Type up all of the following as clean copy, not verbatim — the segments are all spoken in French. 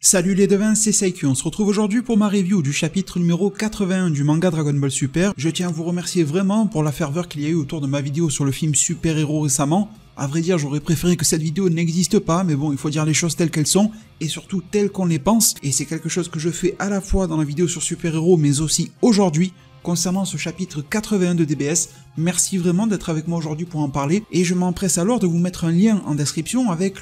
Salut les devins, c'est Saiki, on se retrouve aujourd'hui pour ma review du chapitre numéro 81 du manga Dragon Ball Super. Je tiens à vous remercier vraiment pour la ferveur qu'il y a eu autour de ma vidéo sur le film Super Héros récemment. À vrai dire, j'aurais préféré que cette vidéo n'existe pas, mais bon, il faut dire les choses telles qu'elles sont, et surtout telles qu'on les pense, et c'est quelque chose que je fais à la fois dans la vidéo sur Super Héros, mais aussi aujourd'hui, concernant ce chapitre 81 de DBS. Merci vraiment d'être avec moi aujourd'hui pour en parler, et je m'empresse alors de vous mettre un lien en description avec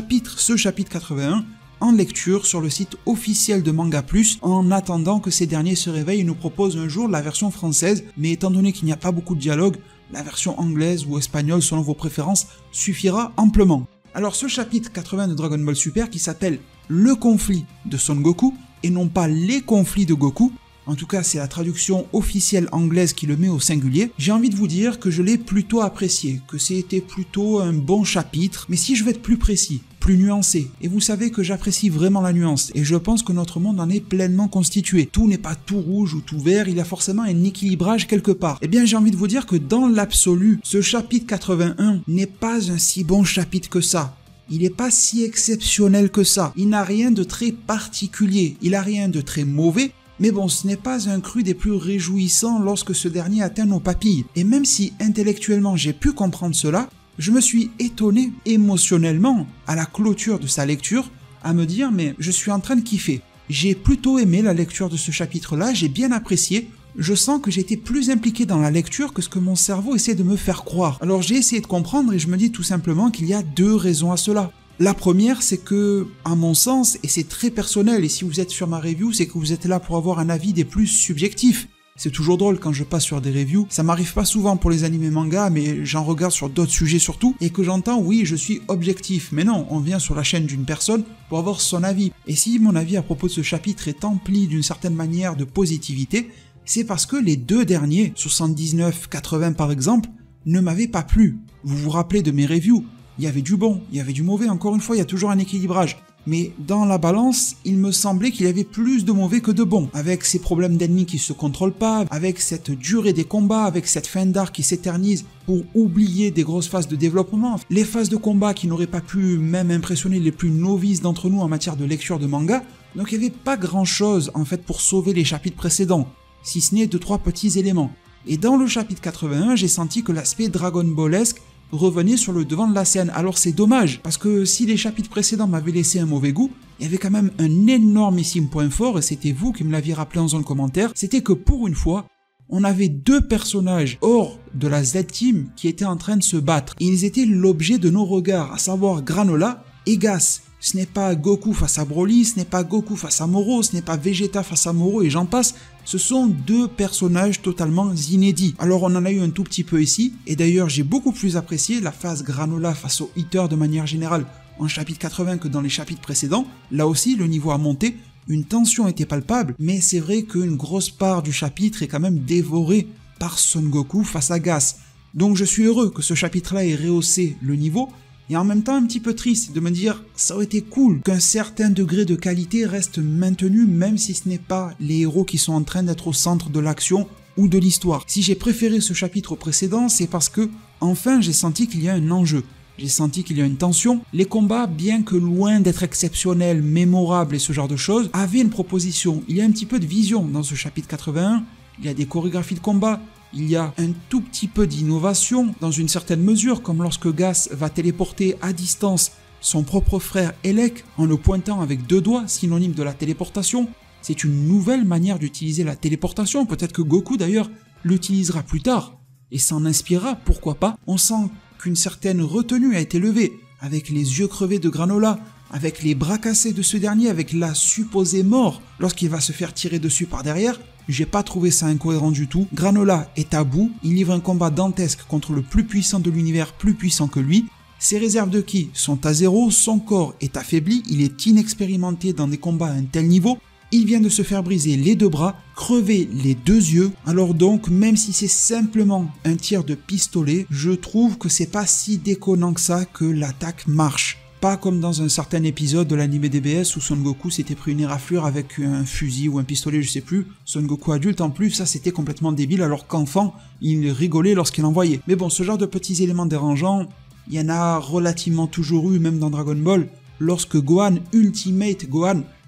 ce chapitre 81, en lecture sur le site officiel de Manga Plus, en attendant que ces derniers se réveillent et nous proposent un jour la version française, mais étant donné qu'il n'y a pas beaucoup de dialogue, la version anglaise ou espagnole selon vos préférences suffira amplement. Alors ce chapitre 80 de Dragon Ball Super qui s'appelle Le conflit de Son Goku, et non pas les conflits de Goku, en tout cas c'est la traduction officielle anglaise qui le met au singulier, j'ai envie de vous dire que je l'ai plutôt apprécié, que c'était plutôt un bon chapitre, mais si je veux être plus précis, plus nuancé, et vous savez que j'apprécie vraiment la nuance, et je pense que notre monde en est pleinement constitué. Tout n'est pas tout rouge ou tout vert, il y a forcément un équilibrage quelque part. Eh bien j'ai envie de vous dire que dans l'absolu, ce chapitre 81 n'est pas un si bon chapitre que ça. Il n'est pas si exceptionnel que ça. Il n'a rien de très particulier, il n'a rien de très mauvais, mais bon, ce n'est pas un cru des plus réjouissants lorsque ce dernier atteint nos papilles. Et même si intellectuellement j'ai pu comprendre cela, je me suis étonné émotionnellement à la clôture de sa lecture à me dire mais je suis en train de kiffer. J'ai plutôt aimé la lecture de ce chapitre-là, j'ai bien apprécié. Je sens que j'étais plus impliqué dans la lecture que ce que mon cerveau essaie de me faire croire. Alors j'ai essayé de comprendre et je me dis tout simplement qu'il y a deux raisons à cela. La première, c'est que, à mon sens, et c'est très personnel, et si vous êtes sur ma review, c'est que vous êtes là pour avoir un avis des plus subjectifs. C'est toujours drôle quand je passe sur des reviews, ça m'arrive pas souvent pour les animés mangas, mais j'en regarde sur d'autres sujets surtout, et que j'entends, oui, je suis objectif. Mais non, on vient sur la chaîne d'une personne pour avoir son avis. Et si mon avis à propos de ce chapitre est empli d'une certaine manière de positivité, c'est parce que les deux derniers, 79-80 par exemple, ne m'avaient pas plu. Vous vous rappelez de mes reviews? Il y avait du bon, il y avait du mauvais, encore une fois, il y a toujours un équilibrage. Mais dans la balance, il me semblait qu'il y avait plus de mauvais que de bons. Avec ces problèmes d'ennemis qui se contrôlent pas, avec cette durée des combats, avec cette fin d'arc qui s'éternise pour oublier des grosses phases de développement, les phases de combat qui n'auraient pas pu même impressionner les plus novices d'entre nous en matière de lecture de manga. Donc il n'y avait pas grand chose en fait pour sauver les chapitres précédents, si ce n'est 2-3 petits éléments. Et dans le chapitre 81, j'ai senti que l'aspect Dragon Ballesque revenait sur le devant de la scène. Alors c'est dommage, parce que si les chapitres précédents m'avaient laissé un mauvais goût, il y avait quand même un énormissime point fort, et c'était vous qui me l'aviez rappelé en zone commentaire, c'était que pour une fois, on avait deux personnages hors de la Z-Team qui étaient en train de se battre. Et ils étaient l'objet de nos regards, à savoir Granola et Gas. Ce n'est pas Goku face à Broly, ce n'est pas Goku face à Moro, ce n'est pas Vegeta face à Moro et j'en passe. Ce sont deux personnages totalement inédits. Alors on en a eu un tout petit peu ici, et d'ailleurs j'ai beaucoup plus apprécié la phase Granola face au Hitter de manière générale en chapitre 80 que dans les chapitres précédents. Là aussi le niveau a monté, une tension était palpable, mais c'est vrai qu'une grosse part du chapitre est quand même dévorée par Son Goku face à Gas. Donc je suis heureux que ce chapitre-là ait rehaussé le niveau, et en même temps un petit peu triste de me dire ça aurait été cool qu'un certain degré de qualité reste maintenu même si ce n'est pas les héros qui sont en train d'être au centre de l'action ou de l'histoire. Si j'ai préféré ce chapitre au précédent, c'est parce que enfin j'ai senti qu'il y a un enjeu. J'ai senti qu'il y a une tension. Les combats, bien que loin d'être exceptionnels, mémorables et ce genre de choses, avaient une proposition. Il y a un petit peu de vision dans ce chapitre 81, il y a des chorégraphies de combat, il y a un tout petit peu d'innovation dans une certaine mesure, comme lorsque Gas va téléporter à distance son propre frère Elec en le pointant avec deux doigts, synonyme de la téléportation. C'est une nouvelle manière d'utiliser la téléportation, peut-être que Goku d'ailleurs l'utilisera plus tard et s'en inspirera, pourquoi pas. On sent qu'une certaine retenue a été levée, avec les yeux crevés de Granola, avec les bras cassés de ce dernier, avec la supposée mort lorsqu'il va se faire tirer dessus par derrière. J'ai pas trouvé ça incohérent du tout. Granola est à bout, il livre un combat dantesque contre le plus puissant de l'univers, plus puissant que lui. Ses réserves de ki sont à zéro, son corps est affaibli, il est inexpérimenté dans des combats à un tel niveau. Il vient de se faire briser les deux bras, crever les deux yeux. Alors donc, même si c'est simplement un tir de pistolet, je trouve que c'est pas si déconnant que ça que l'attaque marche. Pas comme dans un certain épisode de l'anime DBS où Son Goku s'était pris une éraflure avec un fusil ou un pistolet, je sais plus. Son Goku adulte en plus, ça c'était complètement débile alors qu'enfant, il rigolait lorsqu'il en voyait. Mais bon, ce genre de petits éléments dérangeants, il y en a relativement toujours eu, même dans Dragon Ball. Lorsque Gohan, Ultimate Gohan,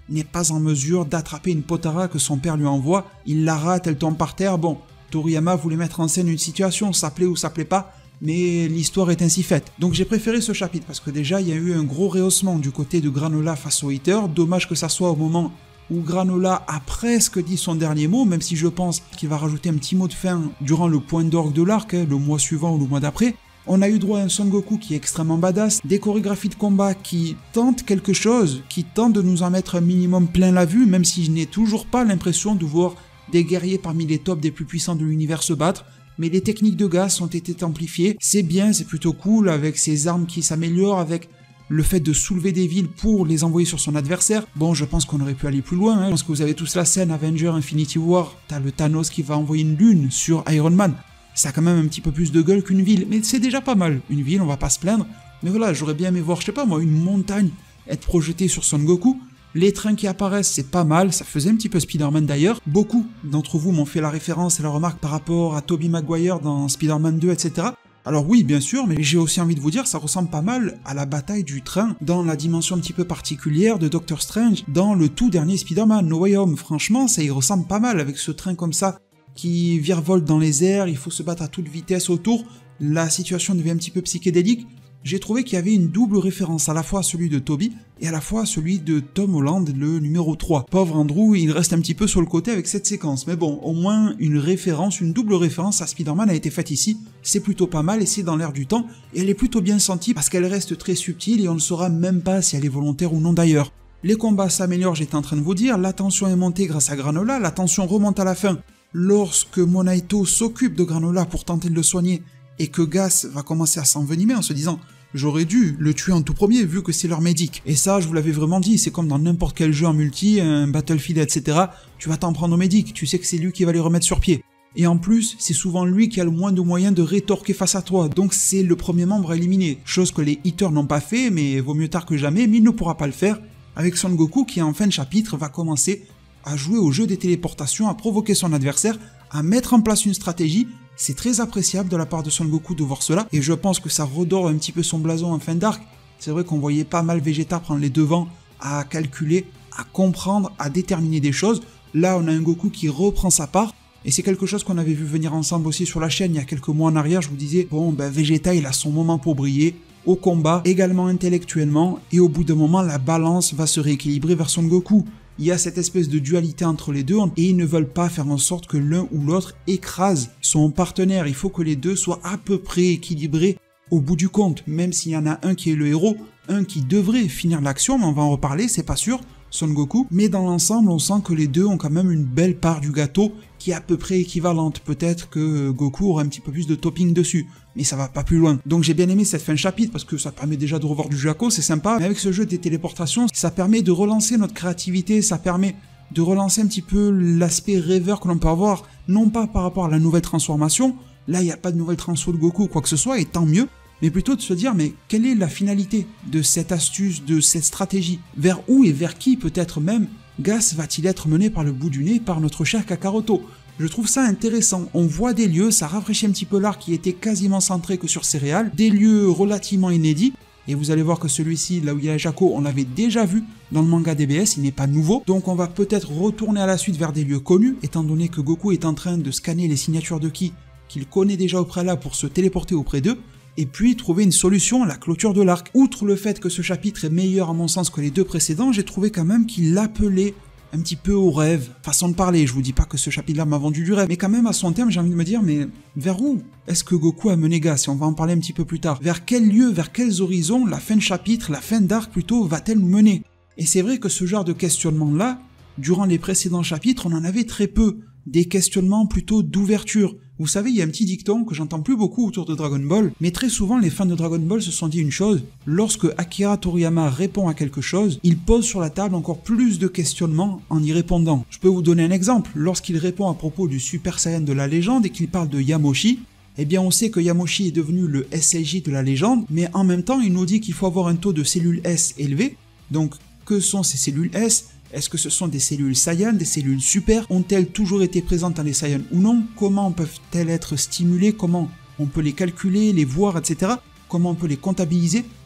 n'est pas en mesure d'attraper une Potara que son père lui envoie. Il la rate, elle tombe par terre. Bon, Toriyama voulait mettre en scène une situation, ça plaît ou ça plaît pas, mais l'histoire est ainsi faite. Donc j'ai préféré ce chapitre parce que déjà il y a eu un gros rehaussement du côté de Granola face au Hater. Dommage que ça soit au moment où Granola a presque dit son dernier mot, même si je pense qu'il va rajouter un petit mot de fin durant le point d'orgue de l'arc, le mois suivant ou le mois d'après. On a eu droit à un Son Goku qui est extrêmement badass, des chorégraphies de combat qui tentent quelque chose, qui tentent de nous en mettre un minimum plein la vue, même si je n'ai toujours pas l'impression de voir des guerriers parmi les tops des plus puissants de l'univers se battre. Mais les techniques de Gas ont été amplifiées, c'est bien, c'est plutôt cool, avec ses armes qui s'améliorent, avec le fait de soulever des villes pour les envoyer sur son adversaire. Bon, je pense qu'on aurait pu aller plus loin, Je pense que vous avez tous la scène Avenger Infinity War, t'as le Thanos qui va envoyer une lune sur Iron Man. Ça a quand même un petit peu plus de gueule qu'une ville, mais c'est déjà pas mal. Une ville, on va pas se plaindre. Mais voilà, j'aurais bien aimé voir, je sais pas moi, une montagne être projetée sur Son Goku. Les trains qui apparaissent, c'est pas mal, ça faisait un petit peu Spider-Man d'ailleurs. Beaucoup d'entre vous m'ont fait la référence et la remarque par rapport à Tobey Maguire dans Spider-Man 2, etc. Alors oui, bien sûr, mais j'ai aussi envie de vous dire, ça ressemble pas mal à la bataille du train dans la dimension un petit peu particulière de Doctor Strange dans le tout dernier Spider-Man, No Way Home. Franchement, ça y ressemble pas mal avec ce train comme ça qui virevolte dans les airs, il faut se battre à toute vitesse autour, la situation devient un petit peu psychédélique. J'ai trouvé qu'il y avait une double référence, à la fois à celui de Tobey et à la fois à celui de Tom Holland, le numéro 3. Pauvre Andrew, il reste un petit peu sur le côté avec cette séquence, mais bon, au moins une référence, une double référence à Spider-Man a été faite ici, c'est plutôt pas mal et c'est dans l'air du temps, et elle est plutôt bien sentie parce qu'elle reste très subtile et on ne saura même pas si elle est volontaire ou non d'ailleurs. Les combats s'améliorent, j'étais en train de vous dire, la tension est montée grâce à Granola, la tension remonte à la fin. Lorsque Monaito s'occupe de Granola pour tenter de le soigner et que Gas va commencer à s'envenimer en se disant « J'aurais dû le tuer en tout premier vu que c'est leur médic ». Et ça, je vous l'avais vraiment dit, c'est comme dans n'importe quel jeu en multi, un Battlefield, etc. Tu vas t'en prendre au médic, tu sais que c'est lui qui va les remettre sur pied. Et en plus, c'est souvent lui qui a le moins de moyens de rétorquer face à toi, donc c'est le premier membre à éliminer. Chose que les Hitters n'ont pas fait, mais vaut mieux tard que jamais, mais il ne pourra pas le faire avec Son Goku qui en fin de chapitre va commencer à jouer au jeu des téléportations, à provoquer son adversaire, à mettre en place une stratégie. C'est très appréciable de la part de Son Goku de voir cela, et je pense que ça redore un petit peu son blason en fin d'arc. C'est vrai qu'on voyait pas mal Vegeta prendre les devants à calculer, à comprendre, à déterminer des choses. Là, on a un Goku qui reprend sa part, et c'est quelque chose qu'on avait vu venir ensemble aussi sur la chaîne il y a quelques mois en arrière. Je vous disais, bon, Vegeta, il a son moment pour briller, au combat, également intellectuellement, et au bout d'un moment, la balance va se rééquilibrer vers Son Goku. Il y a cette espèce de dualité entre les deux et ils ne veulent pas faire en sorte que l'un ou l'autre écrase son partenaire. Il faut que les deux soient à peu près équilibrés au bout du compte, même s'il y en a un qui est le héros, un qui devrait finir l'action, mais on va en reparler, c'est pas sûr, Son Goku. Mais dans l'ensemble, on sent que les deux ont quand même une belle part du gâteau qui est à peu près équivalente. Peut-être que Goku aura un petit peu plus de topping dessus, mais ça va pas plus loin. Donc j'ai bien aimé cette fin de chapitre parce que ça permet déjà de revoir du Jaco, c'est sympa. Mais avec ce jeu des téléportations, ça permet de relancer notre créativité, ça permet de relancer un petit peu l'aspect rêveur que l'on peut avoir, non pas par rapport à la nouvelle transformation, là il n'y a pas de nouvelle transfo de Goku ou quoi que ce soit, et tant mieux, mais plutôt de se dire mais quelle est la finalité de cette astuce, de cette stratégie, vers où et vers qui peut-être même Gas va-t-il être mené par le bout du nez par notre cher Kakaroto. Je trouve ça intéressant, on voit des lieux, ça rafraîchit un petit peu l'arc qui était quasiment centré que sur céréales, des lieux relativement inédits, et vous allez voir que celui-ci, là où il y a Jaco, on l'avait déjà vu dans le manga DBS, il n'est pas nouveau, donc on va peut-être retourner à la suite vers des lieux connus, étant donné que Goku est en train de scanner les signatures de Ki qu'il connaît déjà au préalable pour se téléporter auprès d'eux, et puis trouver une solution à la clôture de l'arc. Outre le fait que ce chapitre est meilleur à mon sens que les deux précédents, j'ai trouvé quand même qu'il appelait un petit peu au rêve, façon de parler. Je vous dis pas que ce chapitre-là m'a vendu du rêve, mais quand même à son terme, j'ai envie de me dire, mais vers où est-ce que Goku a mené Gas? Et on va en parler un petit peu plus tard. Vers quel lieu, vers quels horizons la fin de chapitre, la fin d'arc plutôt, va-t-elle nous mener? Et c'est vrai que ce genre de questionnement-là, durant les précédents chapitres, on en avait très peu. Des questionnements plutôt d'ouverture. Vous savez, il y a un petit dicton que j'entends plus beaucoup autour de Dragon Ball, mais très souvent les fans de Dragon Ball se sont dit une chose, lorsque Akira Toriyama répond à quelque chose, il pose sur la table encore plus de questionnements en y répondant. Je peux vous donner un exemple, lorsqu'il répond à propos du Super Saiyan de la légende et qu'il parle de Yamoshi, eh bien on sait que Yamoshi est devenu le SLJ de la légende, mais en même temps il nous dit qu'il faut avoir un taux de cellules S élevé, donc que sont ces cellules S ? Est-ce que ce sont des cellules Saiyan, des cellules super? Ont-elles toujours été présentes dans les Saiyans ou non? Comment peuvent-elles être stimulées? Comment on peut les calculer, les voir, etc. Comment on peut les comptabiliser?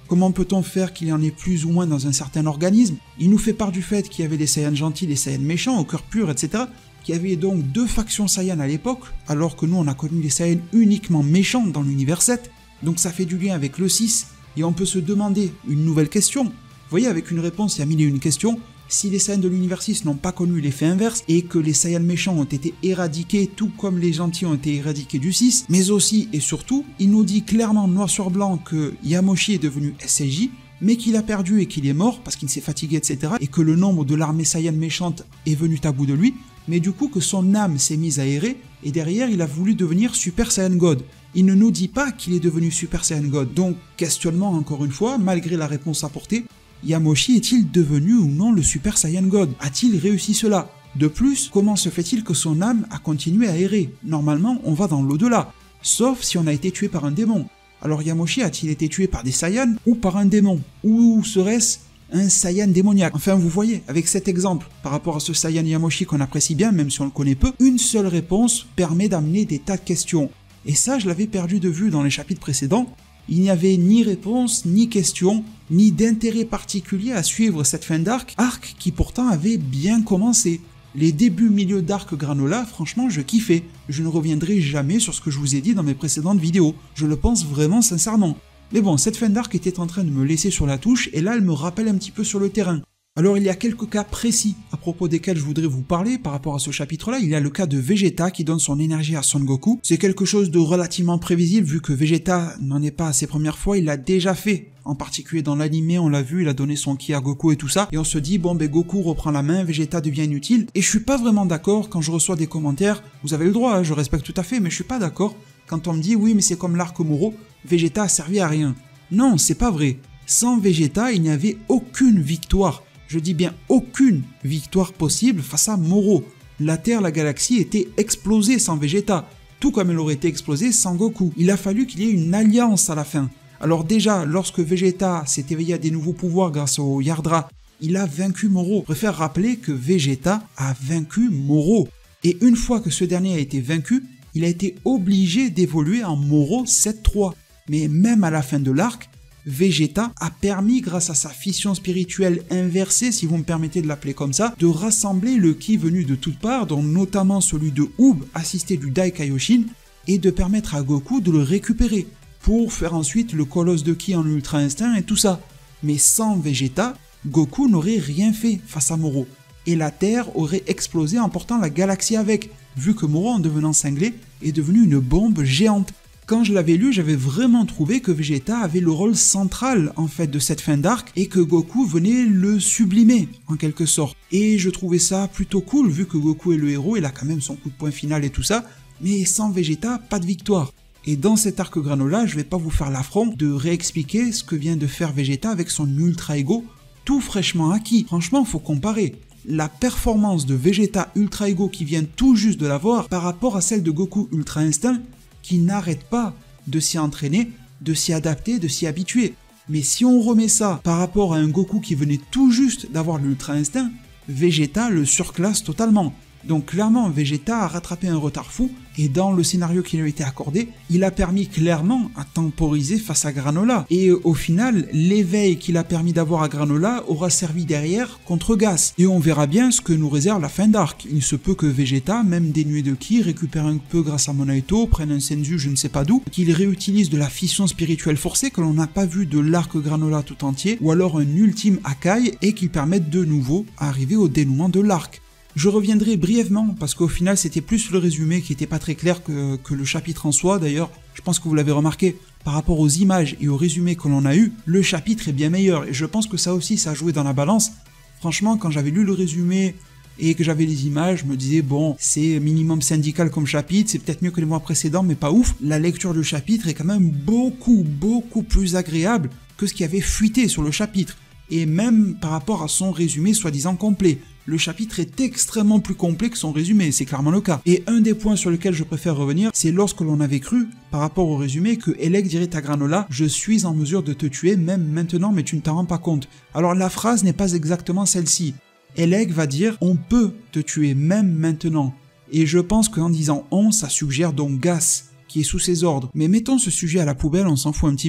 Comment peut-on faire qu'il y en ait plus ou moins dans un certain organisme? Il nous fait part du fait qu'il y avait des Saiyans gentils, des Saiyans méchants, au cœur pur, etc. Qu'il y avait donc 2 factions Saiyans à l'époque, alors que nous on a connu les Saiyans uniquement méchants dans l'univers 7. Donc ça fait du lien avec le 6, et on peut se demander une nouvelle question. Vous voyez, avec une réponse, il y a 1001 questions. Si les Saiyans de l'univers 6 n'ont pas connu l'effet inverse, et que les Saiyans méchants ont été éradiqués, tout comme les gentils ont été éradiqués du 6, mais aussi et surtout, il nous dit clairement noir sur blanc que Yamoshi est devenu SSJ, mais qu'il a perdu et qu'il est mort parce qu'il s'est fatigué, etc. Et que le nombre de l'armée Saiyan méchante est venu à bout de lui, mais du coup que son âme s'est mise à errer, et derrière il a voulu devenir Super Saiyan God. Il ne nous dit pas qu'il est devenu Super Saiyan God, donc questionnement encore une fois, malgré la réponse apportée, Yamoshi est-il devenu ou non le Super Saiyan God? A-t-il réussi cela? De plus, comment se fait-il que son âme a continué à errer? Normalement, on va dans l'au-delà, sauf si on a été tué par un démon. Alors Yamoshi a-t-il été tué par des Saiyans ou par un démon? Ou serait-ce un Saiyan démoniaque? Enfin, vous voyez, avec cet exemple, par rapport à ce Saiyan Yamoshi qu'on apprécie bien, même si on le connaît peu, une seule réponse permet d'amener des tas de questions. Et ça, je l'avais perdu de vue dans les chapitres précédents. Il n'y avait ni réponse, ni question, ni d'intérêt particulier à suivre cette fin d'arc, arc qui pourtant avait bien commencé. Les débuts milieu d'arc Granola, franchement je kiffais. Je ne reviendrai jamais sur ce que je vous ai dit dans mes précédentes vidéos, je le pense vraiment sincèrement. Mais bon, cette fin d'arc était en train de me laisser sur la touche et là elle me rappelle un petit peu sur le terrain. Alors il y a quelques cas précis à propos desquels je voudrais vous parler par rapport à ce chapitre-là. Il y a le cas de Vegeta qui donne son énergie à Son Goku. C'est quelque chose de relativement prévisible vu que Vegeta n'en est pas à ses premières fois, il l'a déjà fait. En particulier dans l'animé, on l'a vu, il a donné son ki à Goku et tout ça. Et on se dit, bon ben Goku reprend la main, Vegeta devient inutile. Et je suis pas vraiment d'accord quand je reçois des commentaires. Vous avez le droit, hein, je respecte tout à fait, mais je suis pas d'accord quand on me dit, oui mais c'est comme l'arc Moro, Vegeta a servi à rien. Non, c'est pas vrai. Sans Vegeta, il n'y avait aucune victoire. Je dis bien aucune victoire possible face à Moro. La Terre, la galaxie était explosée sans Vegeta, tout comme elle aurait été explosée sans Goku. Il a fallu qu'il y ait une alliance à la fin. Alors déjà, lorsque Vegeta s'est éveillé à des nouveaux pouvoirs grâce au Yardra, il a vaincu Moro. Je préfère rappeler que Vegeta a vaincu Moro. Et une fois que ce dernier a été vaincu, il a été obligé d'évoluer en Moro 7-3. Mais même à la fin de l'arc, Vegeta a permis, grâce à sa fission spirituelle inversée, si vous me permettez de l'appeler comme ça, de rassembler le ki venu de toutes parts, dont notamment celui de Oob, assisté du Dai Kaioshin, et de permettre à Goku de le récupérer, pour faire ensuite le colosse de ki en Ultra Instinct et tout ça. Mais sans Vegeta, Goku n'aurait rien fait face à Moro, et la Terre aurait explosé en portant la galaxie avec, vu que Moro, en devenant cinglé, est devenu une bombe géante. Quand je l'avais lu, j'avais vraiment trouvé que Vegeta avait le rôle central en fait de cette fin d'arc et que Goku venait le sublimer en quelque sorte. Et je trouvais ça plutôt cool vu que Goku est le héros, il a quand même son coup de poing final et tout ça, mais sans Vegeta, pas de victoire. Et dans cet arc Granola, je vais pas vous faire l'affront de réexpliquer ce que vient de faire Vegeta avec son Ultra Ego, tout fraîchement acquis. Franchement, faut comparer la performance de Vegeta Ultra Ego qui vient tout juste de l'avoir par rapport à celle de Goku Ultra Instinct, qui n'arrête pas de s'y entraîner, de s'y adapter, de s'y habituer. Mais si on remet ça par rapport à un Goku qui venait tout juste d'avoir l'Ultra Instinct, Vegeta le surclasse totalement. Donc clairement, Vegeta a rattrapé un retard fou, et dans le scénario qui lui a été accordé, il a permis clairement à temporiser face à Granola. Et au final, l'éveil qu'il a permis d'avoir à Granola aura servi derrière contre Gas. Et on verra bien ce que nous réserve la fin d'arc. Il se peut que Vegeta, même dénué de ki, récupère un peu grâce à Monaito, prenne un Senzu je ne sais pas d'où, qu'il réutilise de la fission spirituelle forcée que l'on n'a pas vu de l'arc Granola tout entier, ou alors un ultime Akai, et qu'il permette de nouveau arriver au dénouement de l'arc. Je reviendrai brièvement parce qu'au final c'était plus le résumé qui était pas très clair que le chapitre en soi. D'ailleurs, je pense que vous l'avez remarqué, par rapport aux images et au résumé que l'on a eu, le chapitre est bien meilleur et je pense que ça aussi ça a joué dans la balance. Franchement, quand j'avais lu le résumé et que j'avais les images, je me disais bon, c'est minimum syndical comme chapitre, c'est peut-être mieux que les mois précédents mais pas ouf. La lecture du chapitre est quand même beaucoup plus agréable que ce qui avait fuité sur le chapitre. Et même par rapport à son résumé soi-disant complet. Le chapitre est extrêmement plus complet que son résumé, c'est clairement le cas. Et un des points sur lesquels je préfère revenir, c'est lorsque l'on avait cru, par rapport au résumé, que Elec dirait à Granola « Je suis en mesure de te tuer même maintenant, mais tu ne t'en rends pas compte ». Alors la phrase n'est pas exactement celle-ci. Elec va dire « On peut te tuer même maintenant ». Et je pense qu'en disant « on », ça suggère donc Gas, qui est sous ses ordres. Mais mettons ce sujet à la poubelle, on s'en fout un petit peu.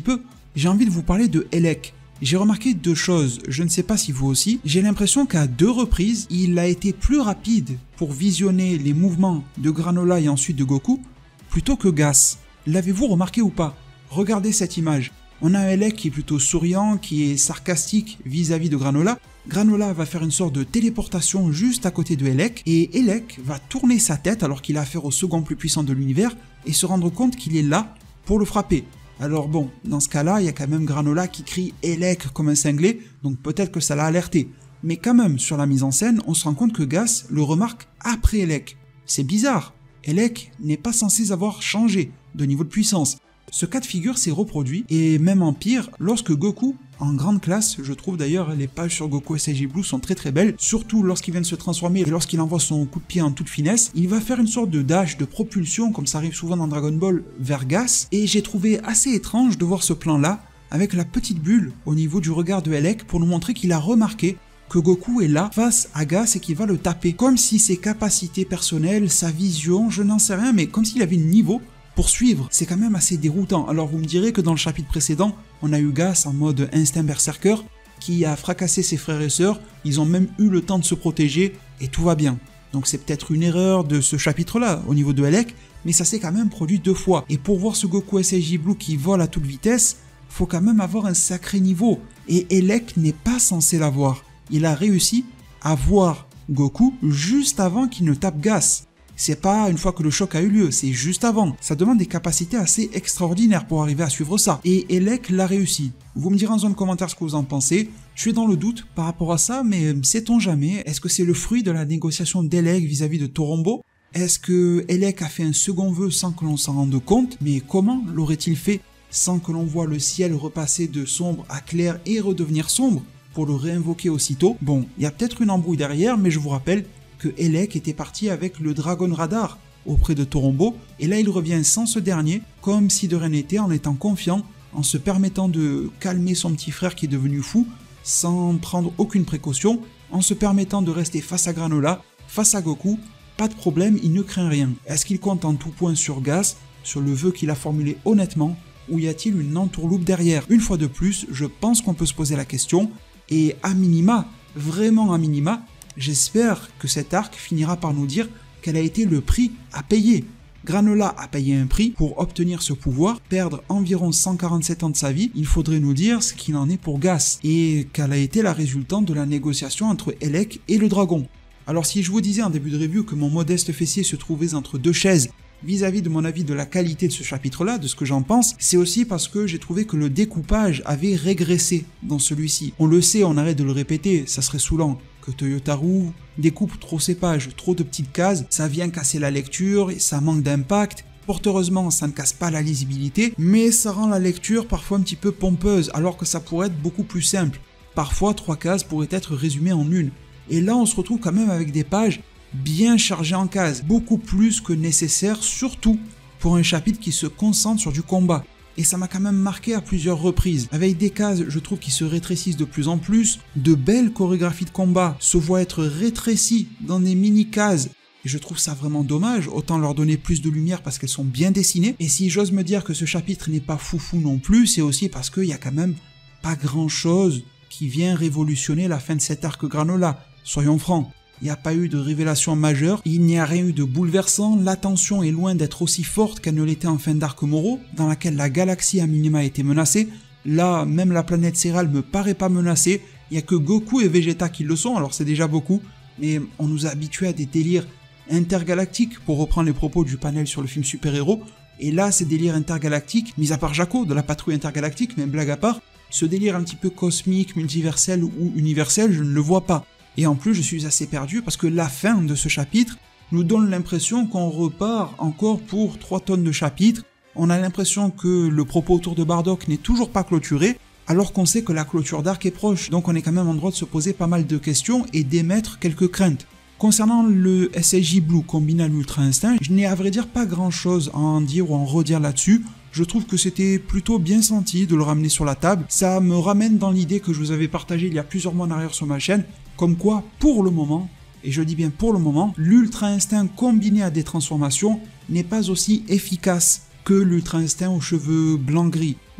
j'ai envie de vous parler de Elec. J'ai remarqué deux choses, je ne sais pas si vous aussi, j'ai l'impression qu'à 2 reprises, il a été plus rapide pour visionner les mouvements de Granola et ensuite de Goku, plutôt que Gas. L'avez-vous remarqué ou pas? Regardez cette image. On a un Elec qui est plutôt souriant, qui est sarcastique vis-à-vis de Granola. Granola va faire une sorte de téléportation juste à côté de Elec, et Elec va tourner sa tête alors qu'il a affaire au second plus puissant de l'univers, et se rendre compte qu'il est là pour le frapper. Alors bon, dans ce cas-là, il y a quand même Granola qui crie Elec comme un cinglé, donc peut-être que ça l'a alerté. Mais quand même, sur la mise en scène, on se rend compte que Gas le remarque après Elec. C'est bizarre, Elec n'est pas censé avoir changé de niveau de puissance. Ce cas de figure s'est reproduit, et même en pire, lorsque Goku, en grande classe, je trouve d'ailleurs les pages sur Goku SAJ Blue sont très belles, surtout lorsqu'il vient de se transformer et lorsqu'il envoie son coup de pied en toute finesse, il va faire une sorte de dash, de propulsion, comme ça arrive souvent dans Dragon Ball, vers Gas, et j'ai trouvé assez étrange de voir ce plan-là, avec la petite bulle au niveau du regard de Elec pour nous montrer qu'il a remarqué que Goku est là face à Gas et qu'il va le taper, comme si ses capacités personnelles, sa vision, je n'en sais rien, mais comme s'il avait le niveau pour suivre. C'est quand même assez déroutant. Alors vous me direz que dans le chapitre précédent, on a eu Gas en mode instinct berserker qui a fracassé ses frères et sœurs, ils ont même eu le temps de se protéger et tout va bien. Donc c'est peut-être une erreur de ce chapitre-là au niveau de Elec, mais ça s'est quand même produit 2 fois. Et pour voir ce Goku SAJ Blue qui vole à toute vitesse, faut quand même avoir un sacré niveau. Et Elec n'est pas censé l'avoir. Il a réussi à voir Goku juste avant qu'il ne tape Gas. C'est pas une fois que le choc a eu lieu, c'est juste avant. Ça demande des capacités assez extraordinaires pour arriver à suivre ça. Et Elec l'a réussi. Vous me direz en zone commentaire ce que vous en pensez. Je suis dans le doute par rapport à ça, mais sait-on jamais? Est-ce que c'est le fruit de la négociation d'Elec vis-à-vis de Torombo? Est-ce que Elec a fait un second vœu sans que l'on s'en rende compte? Mais comment l'aurait-il fait sans que l'on voit le ciel repasser de sombre à clair et redevenir sombre pour le réinvoquer aussitôt? Bon, il y a peut-être une embrouille derrière, mais je vous rappelle que Elec était parti avec le Dragon Radar auprès de Torombo, et là il revient sans ce dernier, comme si de rien n'était, en étant confiant, en se permettant de calmer son petit frère qui est devenu fou, sans prendre aucune précaution, en se permettant de rester face à Granola, face à Goku, pas de problème, il ne craint rien. Est-ce qu'il compte en tout point sur Gas, sur le vœu qu'il a formulé honnêtement, ou y a-t-il une entourloupe derrière? Une fois de plus, je pense qu'on peut se poser la question, et à minima, vraiment à minima, j'espère que cet arc finira par nous dire quel a été le prix à payer. Granola a payé un prix pour obtenir ce pouvoir, perdre environ 147 ans de sa vie, il faudrait nous dire ce qu'il en est pour Gas, et quelle a été la résultante de la négociation entre Elec et le dragon. Alors si je vous disais en début de review que mon modeste fessier se trouvait entre 2 chaises, vis-à-vis de mon avis de la qualité de ce chapitre-là, de ce que j'en pense, c'est aussi parce que j'ai trouvé que le découpage avait régressé dans celui-ci. On le sait, on arrête de le répéter, ça serait saoulant. Que Toyotaru découpe trop ses pages, trop de petites cases, ça vient casser la lecture, ça manque d'impact. Fort heureusement, ça ne casse pas la lisibilité, mais ça rend la lecture parfois un petit peu pompeuse, alors que ça pourrait être beaucoup plus simple. Parfois, 3 cases pourraient être résumées en une. Et là, on se retrouve quand même avec des pages bien chargées en cases, beaucoup plus que nécessaire, surtout pour un chapitre qui se concentre sur du combat. Et ça m'a quand même marqué à plusieurs reprises. Avec des cases, je trouve, qui se rétrécissent de plus en plus, de belles chorégraphies de combat se voient être rétrécies dans des mini-cases. Et je trouve ça vraiment dommage, autant leur donner plus de lumière parce qu'elles sont bien dessinées. Et si j'ose me dire que ce chapitre n'est pas foufou non plus, c'est aussi parce qu'il y a quand même pas grand-chose qui vient révolutionner la fin de cet arc Granola. Soyons francs. Il n'y a pas eu de révélation majeure, il n'y a rien eu de bouleversant, la tension est loin d'être aussi forte qu'elle ne l'était en fin d'arc Moro, dans laquelle la galaxie à minima était menacée. Là, même la planète Céral me paraît pas menacée, il n'y a que Goku et Vegeta qui le sont, alors c'est déjà beaucoup, mais on nous a habitués à des délires intergalactiques, pour reprendre les propos du panel sur le film super-héros, et là, ces délires intergalactiques, mis à part Jaco, de la patrouille intergalactique, mais blague à part, ce délire un petit peu cosmique, multiversel ou universel, je ne le vois pas. Et en plus, je suis assez perdu parce que la fin de ce chapitre nous donne l'impression qu'on repart encore pour 3 tonnes de chapitres. On a l'impression que le propos autour de Bardock n'est toujours pas clôturé, alors qu'on sait que la clôture d'arc est proche. Donc on est quand même en droit de se poser pas mal de questions et d'émettre quelques craintes. Concernant le SAJ Blue combiné à l'Ultra Instinct, je n'ai à vrai dire pas grand chose à en dire ou à en redire là-dessus. Je trouve que c'était plutôt bien senti de le ramener sur la table. Ça me ramène dans l'idée que je vous avais partagée il y a plusieurs mois en arrière sur ma chaîne, comme quoi, pour le moment, et je dis bien pour le moment, l'Ultra Instinct combiné à des transformations n'est pas aussi efficace que l'Ultra Instinct aux cheveux blanc-gris.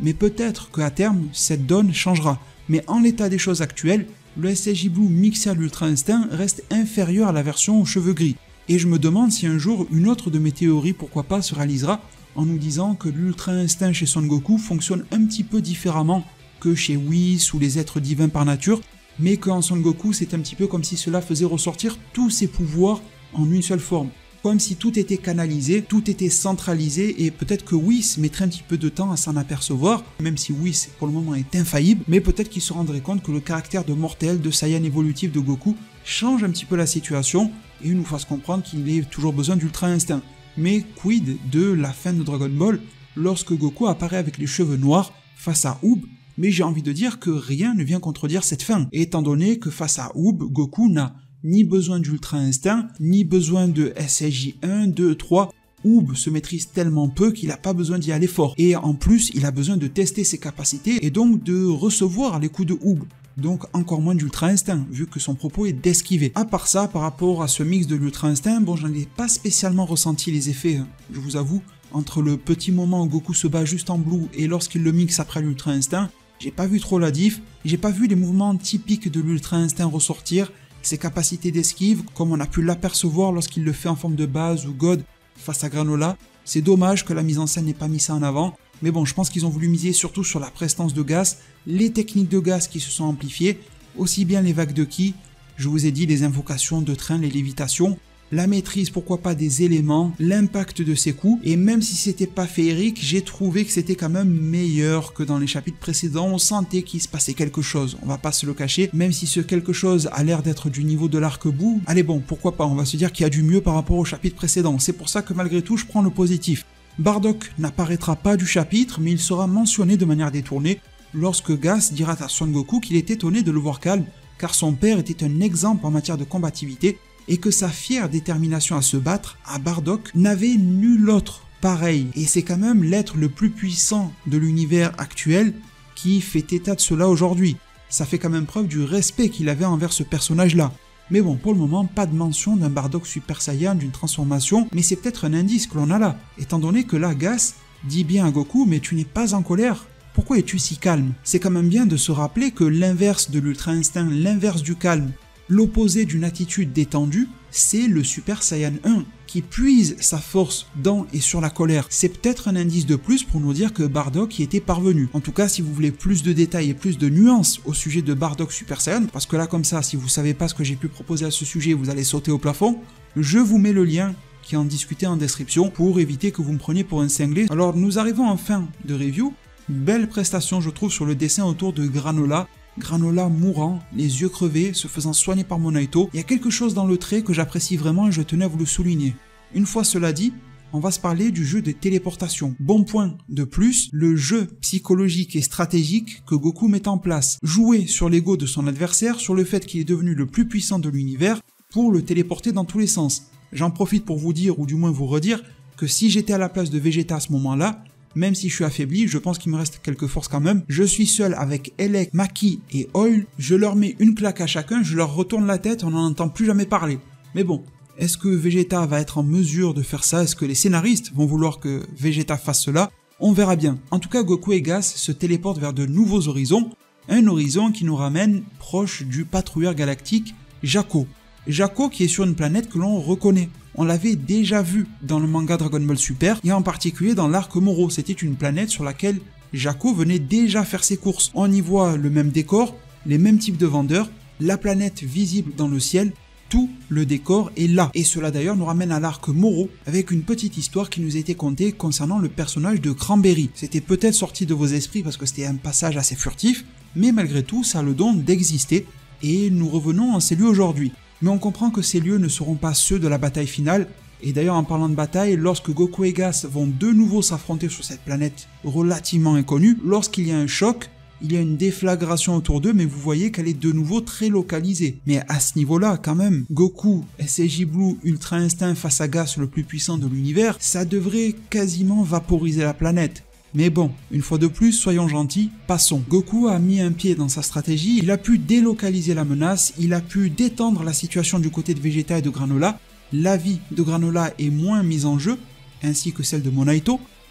mais peut-être qu'à terme, cette donne changera. Mais en l'état des choses actuelles, le SSJ Blue mixé à l'Ultra Instinct reste inférieur à la version aux cheveux gris. Et je me demande si un jour une autre de mes théories, pourquoi pas, se réalisera en nous disant que l'Ultra Instinct chez Son Goku fonctionne un petit peu différemment que chez Whis ou les êtres divins par nature, mais qu'en Son Goku c'est un petit peu comme si cela faisait ressortir tous ses pouvoirs en une seule forme. Comme si tout était canalisé, tout était centralisé, et peut-être que Whis mettrait un petit peu de temps à s'en apercevoir, même si Whis pour le moment est infaillible, mais peut-être qu'il se rendrait compte que le caractère de mortel, de Saiyan évolutif de Goku change un petit peu la situation, et nous fasse comprendre qu'il ait toujours besoin d'Ultra Instinct. Mais quid de la fin de Dragon Ball, lorsque Goku apparaît avec les cheveux noirs face à Oob, mais j'ai envie de dire que rien ne vient contredire cette fin, étant donné que face à Oob, Goku n'a ni besoin d'Ultra Instinct, ni besoin de SSJ 1, 2, 3. Oob se maîtrise tellement peu qu'il n'a pas besoin d'y aller fort. Et en plus, il a besoin de tester ses capacités et donc de recevoir les coups de Oob. Donc encore moins d'Ultra Instinct, vu que son propos est d'esquiver. À part ça, par rapport à ce mix de l'Ultra Instinct, bon, j'en ai pas spécialement ressenti les effets, je vous avoue. Entre le petit moment où Goku se bat juste en blue et lorsqu'il le mixe après l'Ultra Instinct, j'ai pas vu trop la diff, j'ai pas vu les mouvements typiques de l'Ultra Instinct ressortir, ses capacités d'esquive, comme on a pu l'apercevoir lorsqu'il le fait en forme de base ou God face à Granola. C'est dommage que la mise en scène n'ait pas mis ça en avant, mais bon, je pense qu'ils ont voulu miser surtout sur la prestance de Gas, les techniques de Gas qui se sont amplifiées, aussi bien les vagues de ki, je vous ai dit les invocations de train, les lévitations, la maîtrise pourquoi pas des éléments, l'impact de ses coups, et même si c'était pas féerique, j'ai trouvé que c'était quand même meilleur que dans les chapitres précédents, on sentait qu'il se passait quelque chose, on va pas se le cacher, même si ce quelque chose a l'air d'être du niveau de l'arc-bout, allez bon, pourquoi pas, on va se dire qu'il y a du mieux par rapport au chapitre précédent, c'est pour ça que malgré tout je prends le positif. Bardock n'apparaîtra pas du chapitre, mais il sera mentionné de manière détournée lorsque Gas dira à Son Goku qu'il est étonné de le voir calme, car son père était un exemple en matière de combativité, et que sa fière détermination à se battre, à Bardock, n'avait nul autre pareil. Et c'est quand même l'être le plus puissant de l'univers actuel qui fait état de cela aujourd'hui. Ça fait quand même preuve du respect qu'il avait envers ce personnage-là. Mais bon, pour le moment, pas de mention d'un Bardock Super Saiyan, d'une transformation, mais c'est peut-être un indice que l'on a là, étant donné que là, Gas dit bien à Goku, mais tu n'es pas en colère. Pourquoi es-tu si calme? C'est quand même bien de se rappeler que l'inverse de l'Ultra Instinct, l'inverse du calme, l'opposé d'une attitude détendue, c'est le Super Saiyan 1, qui puise sa force dans et sur la colère. C'est peut-être un indice de plus pour nous dire que Bardock y était parvenu. En tout cas, si vous voulez plus de détails et plus de nuances au sujet de Bardock Super Saiyan, parce que là comme ça, si vous savez pas ce que j'ai pu proposer à ce sujet, vous allez sauter au plafond, je vous mets le lien qui en discutait en description pour éviter que vous me preniez pour un cinglé. Alors nous arrivons en fin de review, belle prestation je trouve sur le dessin autour de Granola, Granola mourant, les yeux crevés, se faisant soigner par Monaito. Il y a quelque chose dans le trait que j'apprécie vraiment et je tenais à vous le souligner. Une fois cela dit, on va se parler du jeu de téléportation. Bon point de plus, le jeu psychologique et stratégique que Goku met en place. Jouer sur l'ego de son adversaire, sur le fait qu'il est devenu le plus puissant de l'univers, pour le téléporter dans tous les sens. J'en profite pour vous dire, ou du moins vous redire, que si j'étais à la place de Vegeta à ce moment-là, même si je suis affaibli, je pense qu'il me reste quelques forces quand même. Je suis seul avec Elec, Maki et Oil. Je leur mets une claque à chacun, je leur retourne la tête, on n'en entend plus jamais parler. Mais bon, est-ce que Vegeta va être en mesure de faire ça? Est-ce que les scénaristes vont vouloir que Vegeta fasse cela? On verra bien. En tout cas, Goku et Gas se téléportent vers de nouveaux horizons. Un horizon qui nous ramène proche du patrouilleur galactique Jaco. Jaco qui est sur une planète que l'on reconnaît. On l'avait déjà vu dans le manga Dragon Ball Super, et en particulier dans l'arc Moro. C'était une planète sur laquelle Jaco venait déjà faire ses courses. On y voit le même décor, les mêmes types de vendeurs, la planète visible dans le ciel, tout le décor est là. Et cela d'ailleurs nous ramène à l'arc Moro, avec une petite histoire qui nous a été contée concernant le personnage de Cranberry. C'était peut-être sorti de vos esprits parce que c'était un passage assez furtif, mais malgré tout ça a le don d'exister, et nous revenons en ces lieux aujourd'hui. Mais on comprend que ces lieux ne seront pas ceux de la bataille finale, et d'ailleurs en parlant de bataille, lorsque Goku et Gas vont de nouveau s'affronter sur cette planète relativement inconnue, lorsqu'il y a un choc, il y a une déflagration autour d'eux, mais vous voyez qu'elle est de nouveau très localisée. Mais à ce niveau-là, quand même, Goku, SSJ Blue, Ultra Instinct face à Gas le plus puissant de l'univers, ça devrait quasiment vaporiser la planète. Mais bon, une fois de plus, soyons gentils, passons. Goku a mis un pied dans sa stratégie, il a pu délocaliser la menace, il a pu détendre la situation du côté de Vegeta et de Granola, la vie de Granola est moins mise en jeu, ainsi que celle de Monaito,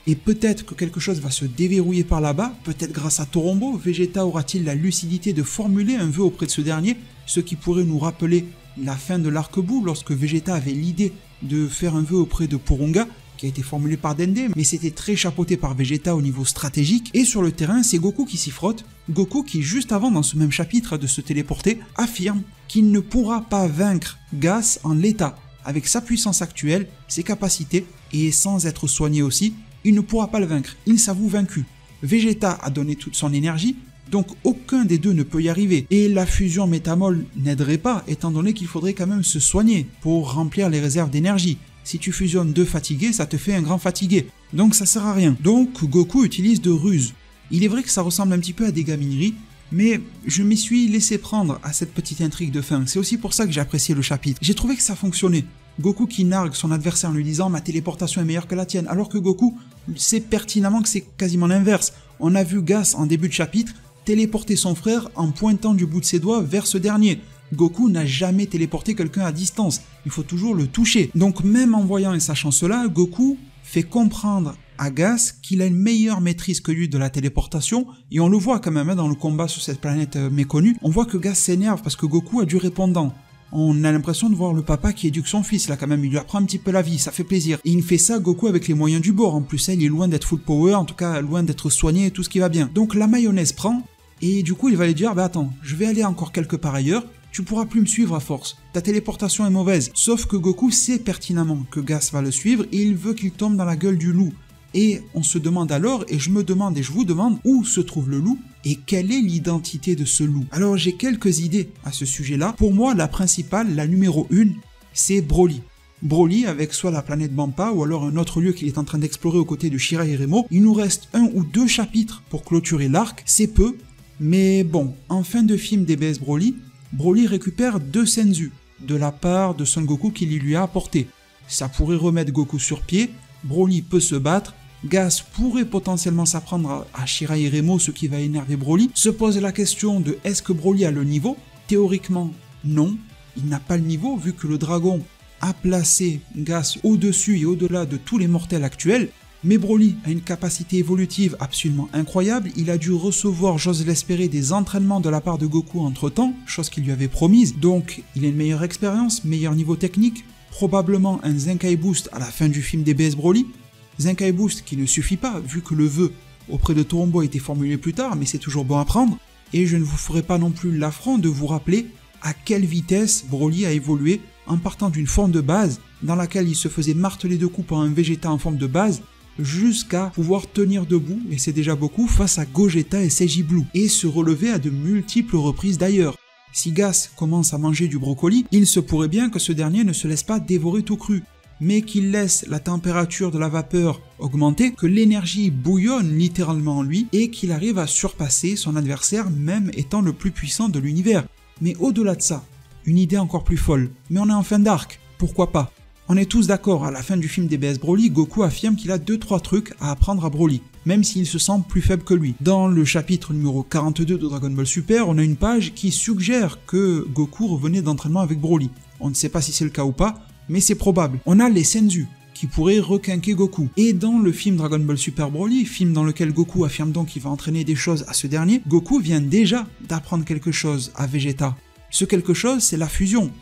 Et peut-être que quelque chose va se déverrouiller par là-bas, peut-être grâce à Torombo, Vegeta aura-t-il la lucidité de formuler un vœu auprès de ce dernier, ce qui pourrait nous rappeler la fin de l'arc Buu lorsque Vegeta avait l'idée de faire un vœu auprès de Porunga, qui a été formulé par Dende, mais c'était très chapeauté par Vegeta au niveau stratégique, et sur le terrain, c'est Goku qui s'y frotte, Goku qui, juste avant dans ce même chapitre de se téléporter, affirme qu'il ne pourra pas vaincre Gas en l'état, avec sa puissance actuelle, ses capacités, et sans être soigné aussi, il ne pourra pas le vaincre, il s'avoue vaincu. Vegeta a donné toute son énergie, donc aucun des deux ne peut y arriver, et la fusion métamol n'aiderait pas, étant donné qu'il faudrait quand même se soigner pour remplir les réserves d'énergie. Si tu fusionnes deux fatigués, ça te fait un grand fatigué, donc ça sert à rien. Donc Goku utilise de ruses. Il est vrai que ça ressemble un petit peu à des gamineries, mais je m'y suis laissé prendre à cette petite intrigue de fin. C'est aussi pour ça que j'ai apprécié le chapitre. J'ai trouvé que ça fonctionnait. Goku qui nargue son adversaire en lui disant « ma téléportation est meilleure que la tienne », alors que Goku sait pertinemment que c'est quasiment l'inverse. On a vu Gas en début de chapitre téléporter son frère en pointant du bout de ses doigts vers ce dernier. Goku n'a jamais téléporté quelqu'un à distance, il faut toujours le toucher. Donc même en voyant et sachant cela, Goku fait comprendre à Gas qu'il a une meilleure maîtrise que lui de la téléportation, et on le voit quand même dans le combat sur cette planète méconnue, on voit que Gas s'énerve parce que Goku a du répondant. On a l'impression de voir le papa qui éduque son fils là quand même, il lui apprend un petit peu la vie, ça fait plaisir. Et il fait ça Goku avec les moyens du bord, en plus il est loin d'être full power, en tout cas loin d'être soigné et tout ce qui va bien. Donc la mayonnaise prend, et du coup il va lui dire bah attends, je vais aller encore quelque part ailleurs, tu pourras plus me suivre à force, ta téléportation est mauvaise. Sauf que Goku sait pertinemment que Gas va le suivre et il veut qu'il tombe dans la gueule du loup. Et on se demande alors, et je me demande et je vous demande, où se trouve le loup et quelle est l'identité de ce loup. Alors j'ai quelques idées à ce sujet-là. Pour moi, la principale, la numéro 1, c'est Broly. Broly avec soit la planète Bampa ou alors un autre lieu qu'il est en train d'explorer aux côtés de Shira et Remo. Il nous reste 1 ou 2 chapitres pour clôturer l'arc, c'est peu, mais bon, en fin de film DBS Broly, Broly récupère 2 Senzu de la part de Son Goku qu'il lui a apporté. Ça pourrait remettre Goku sur pied, Broly peut se battre, Gas pourrait potentiellement s'apprendre à Shira et Remo, ce qui va énerver Broly. Se pose la question de est-ce que Broly a le niveau? Théoriquement, non, il n'a pas le niveau vu que le dragon a placé Gas au-dessus et au-delà de tous les mortels actuels. Mais Broly a une capacité évolutive absolument incroyable, il a dû recevoir, j'ose l'espérer, des entraînements de la part de Goku entre temps, chose qu'il lui avait promise, donc il a une meilleure expérience, meilleur niveau technique, probablement un Zenkai Boost à la fin du film DBS Broly, Zenkai Boost qui ne suffit pas vu que le vœu auprès de Torombo a été formulé plus tard, mais c'est toujours bon à prendre, et je ne vous ferai pas non plus l'affront de vous rappeler à quelle vitesse Broly a évolué en partant d'une forme de base dans laquelle il se faisait marteler de coups par un Vegeta en forme de base, jusqu'à pouvoir tenir debout, et c'est déjà beaucoup, face à Gogeta et Seiji Blue, et se relever à de multiples reprises d'ailleurs. Si Gas commence à manger du brocoli, il se pourrait bien que ce dernier ne se laisse pas dévorer tout cru, mais qu'il laisse la température de la vapeur augmenter, que l'énergie bouillonne littéralement en lui, et qu'il arrive à surpasser son adversaire même étant le plus puissant de l'univers. Mais au-delà de ça, une idée encore plus folle, mais on est en fin d'arc, pourquoi pas? On est tous d'accord, à la fin du film DBS Broly, Goku affirme qu'il a 2-3 trucs à apprendre à Broly, même s'il se sent plus faible que lui. Dans le chapitre numéro 42 de Dragon Ball Super, on a une page qui suggère que Goku revenait d'entraînement avec Broly. On ne sait pas si c'est le cas ou pas, mais c'est probable. On a les Senzu, qui pourraient requinquer Goku. Et dans le film Dragon Ball Super Broly, film dans lequel Goku affirme donc qu'il va entraîner des choses à ce dernier, Goku vient déjà d'apprendre quelque chose à Vegeta. Ce quelque chose, c'est la fusion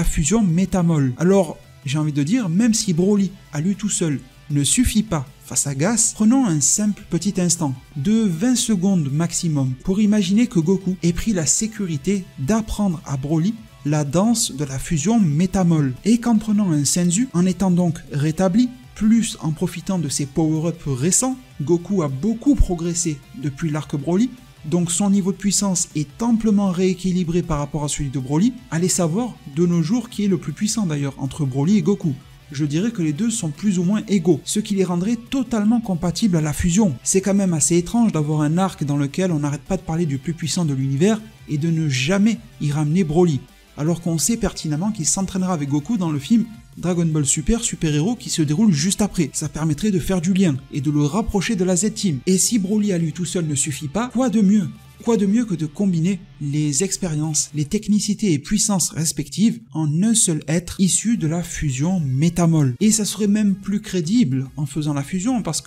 métamol. Alors, j'ai envie de dire, même si Broly, à lui tout seul, ne suffit pas face à Gas, prenons un simple petit instant, de 20 secondes maximum, pour imaginer que Goku ait pris la sécurité d'apprendre à Broly la danse de la fusion métamol, et qu'en prenant un Senzu, en étant donc rétabli, plus en profitant de ses power-ups récents, Goku a beaucoup progressé depuis l'arc Broly, donc son niveau de puissance est amplement rééquilibré par rapport à celui de Broly. Allez savoir de nos jours qui est le plus puissant d'ailleurs entre Broly et Goku. Je dirais que les deux sont plus ou moins égaux, ce qui les rendrait totalement compatibles à la fusion. C'est quand même assez étrange d'avoir un arc dans lequel on n'arrête pas de parler du plus puissant de l'univers et de ne jamais y ramener Broly, alors qu'on sait pertinemment qu'il s'entraînera avec Goku dans le film Dragon Ball Super Super Hero qui se déroule juste après. Ça permettrait de faire du lien et de le rapprocher de la Z-Team. Et si Broly à lui tout seul ne suffit pas, quoi de mieux que de combiner les expériences, les technicités et puissances respectives en un seul être issu de la fusion métamol. Et ça serait même plus crédible en faisant la fusion parce que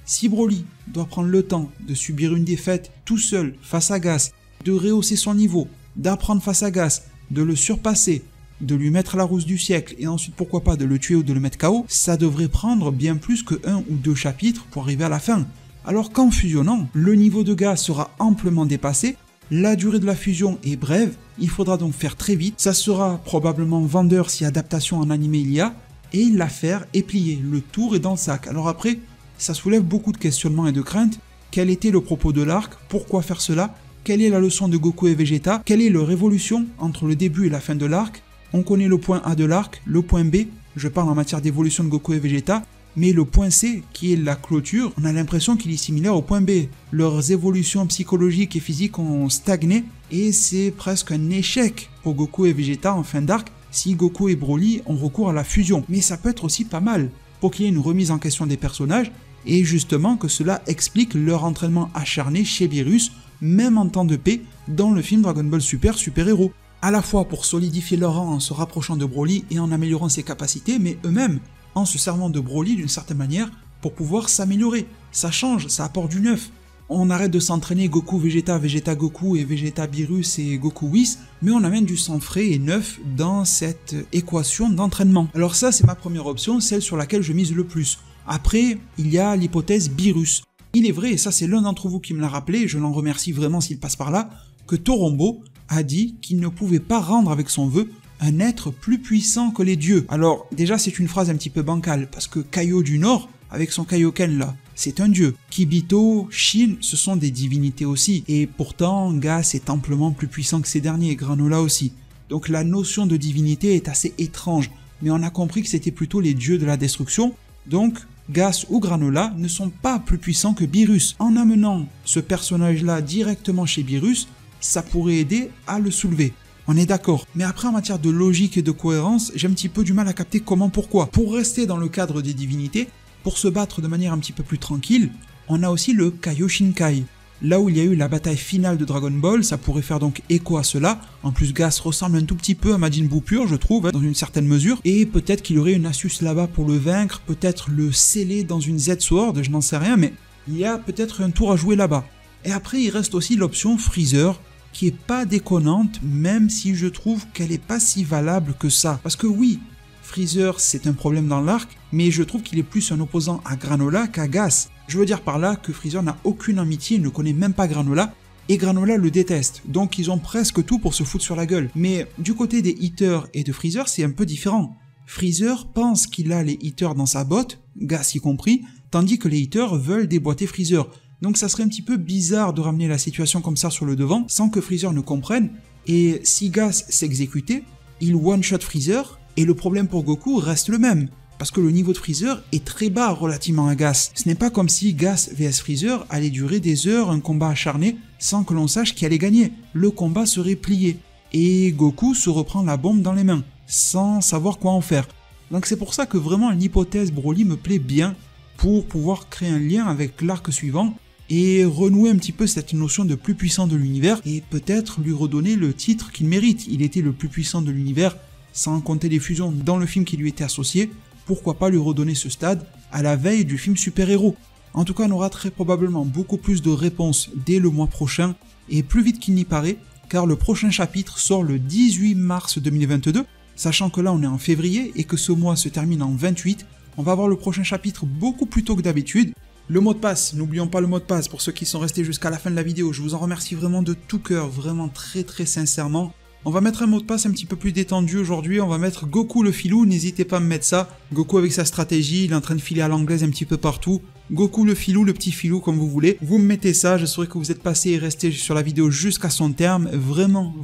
Si Broly doit prendre le temps de subir une défaite tout seul face à Gas, de rehausser son niveau, d'apprendre face à Gas, de le surpasser, de lui mettre la rousse du siècle et ensuite pourquoi pas de le tuer ou de le mettre KO, ça devrait prendre bien plus que 1 ou 2 chapitres pour arriver à la fin. Alors qu'en fusionnant, le niveau de Gas sera amplement dépassé, la durée de la fusion est brève, il faudra donc faire très vite, ça sera probablement vendeur si adaptation en animé il y a, et l'affaire est pliée, le tour est dans le sac. Alors après, ça soulève beaucoup de questionnements et de craintes. Quel était le propos de l'arc? Pourquoi faire cela? Quelle est la leçon de Goku et Vegeta? Quelle est leur évolution entre le début et la fin de l'arc? On connaît le point A de l'arc, le point B, je parle en matière d'évolution de Goku et Vegeta, mais le point C, qui est la clôture, on a l'impression qu'il est similaire au point B. Leurs évolutions psychologiques et physiques ont stagné, et c'est presque un échec pour Goku et Vegeta en fin d'arc si Goku et Broly ont recours à la fusion. Mais ça peut être aussi pas mal, pour qu'il y ait une remise en question des personnages, et justement que cela explique leur entraînement acharné chez Beerus, même en temps de paix, dans le film Dragon Ball Super Super Héros. À la fois pour solidifier leur rang en se rapprochant de Broly et en améliorant ses capacités, mais eux-mêmes en se servant de Broly d'une certaine manière pour pouvoir s'améliorer. Ça change, ça apporte du neuf. On arrête de s'entraîner Goku Vegeta, Vegeta Goku et Vegeta Beerus et Goku Whis, mais on amène du sang frais et neuf dans cette équation d'entraînement. Alors ça c'est ma première option, celle sur laquelle je mise le plus. Après, il y a l'hypothèse Beerus. Il est vrai, et ça c'est l'un d'entre vous qui me l'a rappelé, je l'en remercie vraiment s'il passe par là, que Torombo a dit qu'il ne pouvait pas rendre avec son vœu un être plus puissant que les dieux. Alors déjà c'est une phrase un petit peu bancale, parce que Kaio du Nord, avec son Kaioken là, c'est un dieu. Kibito, Shin, ce sont des divinités aussi, et pourtant Gas est amplement plus puissant que ces derniers, Granola aussi. Donc la notion de divinité est assez étrange, mais on a compris que c'était plutôt les dieux de la destruction, donc Gas ou Granola ne sont pas plus puissants que Beerus. En amenant ce personnage-là directement chez Beerus, ça pourrait aider à le soulever. On est d'accord. Mais après, en matière de logique et de cohérence, j'ai un petit peu du mal à capter comment, pourquoi. Pour rester dans le cadre des divinités, pour se battre de manière un petit peu plus tranquille, on a aussi le Kaioshinkai. Là où il y a eu la bataille finale de Dragon Ball, ça pourrait faire donc écho à cela. En plus, Gas ressemble un tout petit peu à Majin Buu pur, je trouve, dans une certaine mesure. Et peut-être qu'il y aurait une astuce là-bas pour le vaincre, peut-être le sceller dans une Z-Sword, je n'en sais rien, mais il y a peut-être un tour à jouer là-bas. Et après, il reste aussi l'option Freezer, qui est pas déconnante, même si je trouve qu'elle est pas si valable que ça. Parce que oui, Freezer c'est un problème dans l'arc, mais je trouve qu'il est plus un opposant à Granola qu'à Gas. Je veux dire par là que Freezer n'a aucune amitié, il ne connaît même pas Granola, et Granola le déteste, donc ils ont presque tout pour se foutre sur la gueule. Mais du côté des Hitters et de Freezer, c'est un peu différent. Freezer pense qu'il a les Hitters dans sa botte, Gas y compris, tandis que les Hitters veulent déboîter Freezer. Donc ça serait un petit peu bizarre de ramener la situation comme ça sur le devant, sans que Freezer ne comprenne, et si Gas s'exécutait, il one-shot Freezer, et le problème pour Goku reste le même, parce que le niveau de Freezer est très bas relativement à Gas. Ce n'est pas comme si Gas vs Freezer allait durer des heures, un combat acharné, sans que l'on sache qui allait gagner. Le combat serait plié, et Goku se reprend la bombe dans les mains, sans savoir quoi en faire. Donc c'est pour ça que vraiment l'hypothèse Broly me plaît bien, pour pouvoir créer un lien avec l'arc suivant, et renouer un petit peu cette notion de plus puissant de l'univers, et peut-être lui redonner le titre qu'il mérite. Il était le plus puissant de l'univers, sans compter les fusions dans le film qui lui était associé, pourquoi pas lui redonner ce stade à la veille du film Super Héros. En tout cas, on aura très probablement beaucoup plus de réponses dès le mois prochain, et plus vite qu'il n'y paraît, car le prochain chapitre sort le 18 mars 2022, sachant que là on est en février et que ce mois se termine en 28, on va avoir le prochain chapitre beaucoup plus tôt que d'habitude. Le mot de passe, n'oublions pas le mot de passe pour ceux qui sont restés jusqu'à la fin de la vidéo, je vous en remercie vraiment de tout cœur, vraiment très sincèrement. On va mettre un mot de passe un petit peu plus détendu aujourd'hui, on va mettre Goku le filou, n'hésitez pas à me mettre ça. Goku avec sa stratégie, il est en train de filer à l'anglaise un petit peu partout. Goku le filou, le petit filou comme vous voulez. Vous me mettez ça, je saurai que vous êtes passé et resté sur la vidéo jusqu'à son terme. Vraiment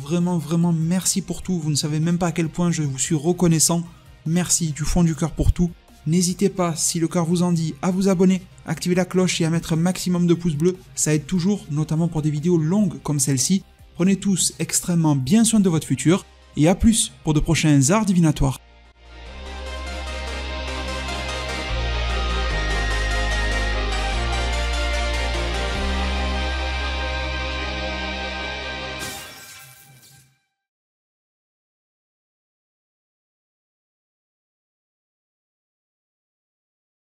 merci pour tout, vous ne savez même pas à quel point je vous suis reconnaissant. Merci du fond du cœur pour tout. N'hésitez pas, si le cœur vous en dit, à vous abonner, activer la cloche et à mettre un maximum de pouces bleus, ça aide toujours, notamment pour des vidéos longues comme celle-ci. Prenez tous extrêmement bien soin de votre futur, et à plus pour de prochains arts divinatoires.